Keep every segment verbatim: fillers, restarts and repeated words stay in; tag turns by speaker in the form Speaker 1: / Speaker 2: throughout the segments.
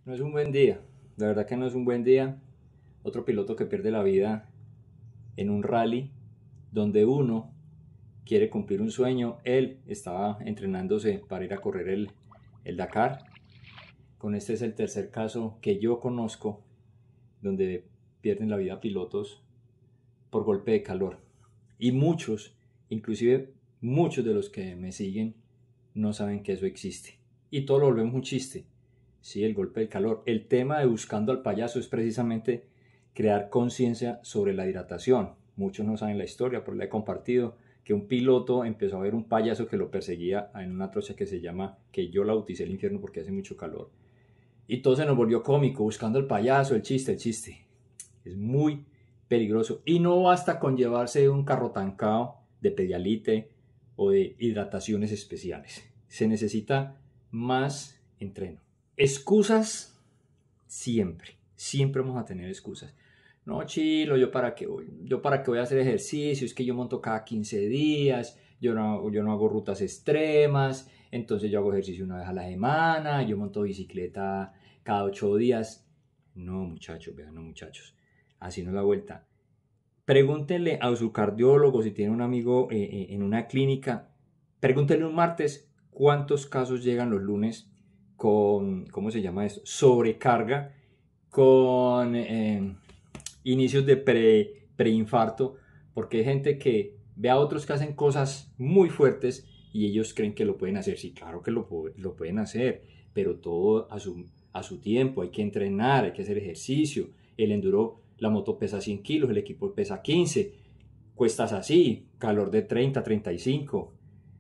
Speaker 1: No es un buen día, la verdad que no es un buen día. Otro piloto que pierde la vida en un rally donde uno quiere cumplir un sueño. Él estaba entrenándose para ir a correr el, el Dakar. Con este es el tercer caso que yo conozco donde pierden la vida pilotos por golpe de calor. Y muchos, inclusive muchos de los que me siguen, no saben que eso existe. Y todo lo volvemos un chiste. Sí, el golpe del calor. El tema de Buscando al Payaso es precisamente crear conciencia sobre la hidratación. Muchos no saben la historia, pero la he compartido, que un piloto empezó a ver un payaso que lo perseguía en una trocha que se llama, que yo la bauticé el infierno porque hace mucho calor. Y todo se nos volvió cómico, buscando al payaso, el chiste, el chiste. Es muy peligroso. Y no basta con llevarse un carro tancado de Pedialite o de hidrataciones especiales. Se necesita más entreno. Excusas siempre, siempre vamos a tener excusas. No, Chilo, yo para qué voy, yo para qué voy a hacer ejercicio, es que yo monto cada quince días, yo no, yo no hago rutas extremas, entonces yo hago ejercicio una vez a la semana, yo monto bicicleta cada ocho días. No, muchachos, vean, no, muchachos, así no es la vuelta. Pregúntenle a su cardiólogo, si tiene un amigo eh, eh, en una clínica, pregúntenle un martes cuántos casos llegan los lunes con, ¿cómo se llama esto? Sobrecarga, con eh, inicios de pre, preinfarto, porque hay gente que ve a otros que hacen cosas muy fuertes y ellos creen que lo pueden hacer. Sí, claro que lo, lo pueden hacer, pero todo a su, a su tiempo. Hay que entrenar, hay que hacer ejercicio. El enduro, la moto pesa cien kilos, el equipo pesa quince, cuestas así, calor de treinta, treinta y cinco.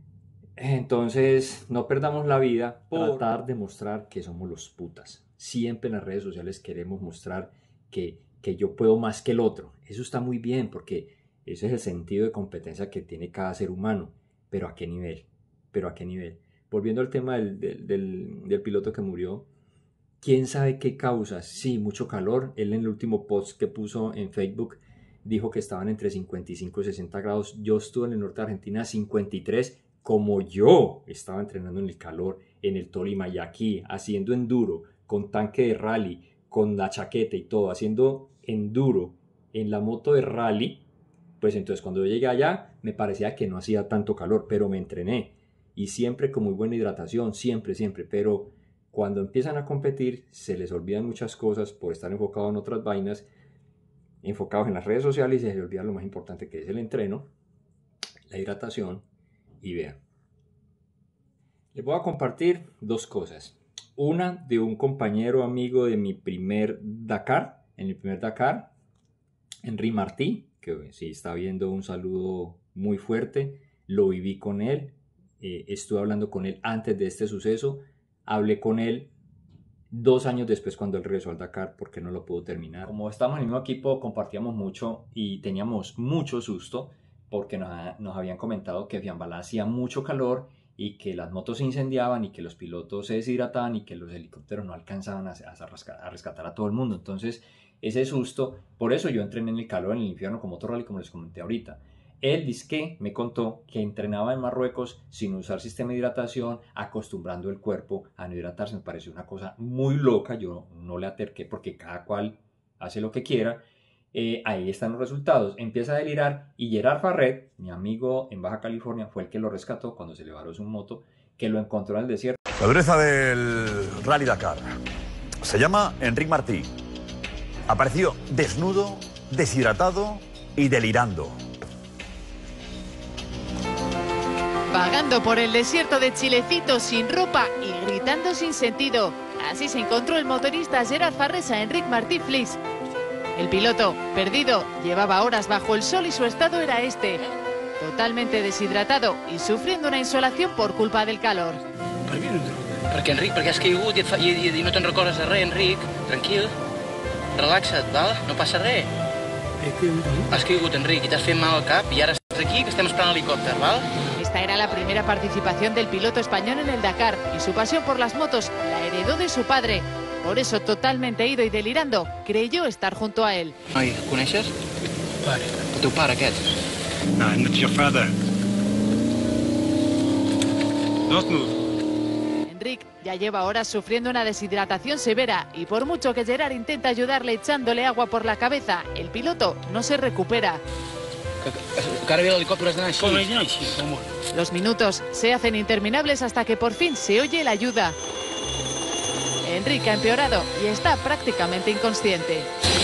Speaker 1: Entonces, no perdamos la vida por tratar de mostrar que somos los putas. Siempre en las redes sociales queremos mostrar que, que yo puedo más que el otro. Eso está muy bien porque ese es el sentido de competencia que tiene cada ser humano. Pero ¿a qué nivel? ¿Pero a qué nivel? Volviendo al tema del, del, del, del piloto que murió, ¿quién sabe qué causas? Sí, mucho calor. Él en el último post que puso en Facebook dijo que estaban entre cincuenta y cinco y sesenta grados. Yo estuve en el norte de Argentina a cincuenta y tres. Como yo estaba entrenando en el calor, en el Tolima y aquí, haciendo enduro, con tanque de rally, con la chaqueta y todo, haciendo enduro en la moto de rally, pues entonces cuando yo llegué allá me parecía que no hacía tanto calor, pero me entrené. Y siempre con muy buena hidratación, siempre, siempre. Pero cuando empiezan a competir se les olvidan muchas cosas por estar enfocados en otras vainas, enfocados en las redes sociales, y se les olvida lo más importante que es el entreno, la hidratación. Y vean, les voy a compartir dos cosas. Una de un compañero amigo de mi primer Dakar, en mi primer Dakar, Henry Martí, que si está viendo, un saludo muy fuerte. Lo viví con él, eh, estuve hablando con él antes de este suceso, hablé con él dos años después cuando él regresó al Dakar porque no lo pudo terminar. Como estábamos en el mismo equipo, compartíamos mucho y teníamos mucho susto, porque nos, nos habían comentado que Fiambalá hacía mucho calor y que las motos se incendiaban y que los pilotos se deshidrataban y que los helicópteros no alcanzaban a, a, rescatar, a rescatar a todo el mundo. Entonces, ese susto, por eso yo entrené en el calor, en el infierno, como otro rally, como les comenté ahorita. Él dizque me contó que entrenaba en Marruecos sin usar sistema de hidratación, acostumbrando el cuerpo a no hidratarse. Me pareció una cosa muy loca, yo no le aterqué porque cada cual hace lo que quiera. Eh, ahí están los resultados. Empieza a delirar y Gerard Farret, mi amigo en Baja California, fue el que lo rescató cuando se le varó su moto, que lo encontró en el desierto.
Speaker 2: La dureza del Rally Dakar. Se llama Enric Martí. Apareció desnudo, deshidratado y delirando.
Speaker 3: Vagando por el desierto de Chilecito sin ropa y gritando sin sentido. Así se encontró el motorista Gerard Farret a Enric Martí Flix. El piloto, perdido, llevaba horas bajo el sol y su estado era este. Totalmente deshidratado y sufriendo una insolación por culpa del calor.
Speaker 4: Per què? Perquè, Enric, perquè has caigut i, et fa, i, i, i no te'n recordes de res, Enric. Tranquil, relaxa't, val? No passa res. Has caigut, Enric, i t'has fet mal al cap i ara estàs aquí que estem esperant l'helicòpter, val?
Speaker 3: Esta era la primera participación del piloto español en el Dakar y su pasión por las motos la heredó de su padre. Por eso, totalmente ido y delirando, creyó estar junto a él.
Speaker 4: Noi, el coneixes? Pare. El teu pare, aquest?
Speaker 5: No, not your father. Don't move.
Speaker 3: Enric ya lleva horas sufriendo una deshidratación severa y por mucho que Gerard intenta ayudarle echándole agua por la cabeza, el piloto no se recupera. Los minutos se hacen interminables hasta que por fin se oye la ayuda. Enric ha empeorado y está prácticamente inconsciente.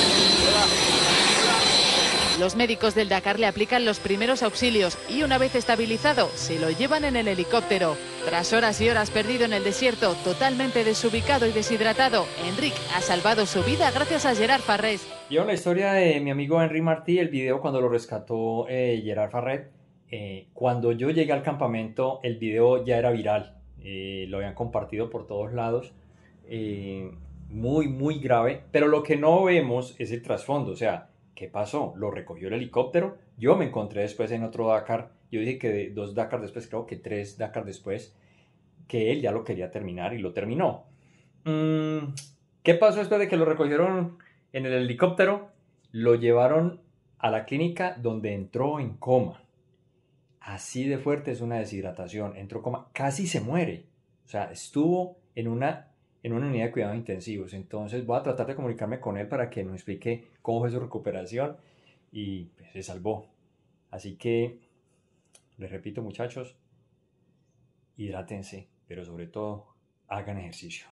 Speaker 3: Los médicos del Dakar le aplican los primeros auxilios y una vez estabilizado se lo llevan en el helicóptero. Tras horas y horas perdido en el desierto, totalmente desubicado y deshidratado, Enric ha salvado su vida gracias a Gerard Farrés.
Speaker 1: Yo la historia de mi amigo Enric Martí, el video cuando lo rescató eh, Gerard Farrés. Eh, cuando yo llegué al campamento, el video ya era viral. Eh, lo habían compartido por todos lados. Eh, muy, muy grave. Pero lo que no vemos es el trasfondo, o sea... ¿Qué pasó? ¿Lo recogió el helicóptero? Yo me encontré después en otro Dakar. Yo dije que de dos Dakar después, creo que tres Dakar después, que él ya lo quería terminar y lo terminó. Mm, ¿Qué pasó después de que lo recogieron en el helicóptero? Lo llevaron a la clínica donde entró en coma. Así de fuerte es una deshidratación. Entró en coma, casi se muere. O sea, estuvo en una... en una unidad de cuidados intensivos. Entonces voy a tratar de comunicarme con él para que nos explique cómo fue su recuperación y pues, se salvó. Así que les repito, muchachos, hidrátense, pero sobre todo hagan ejercicio.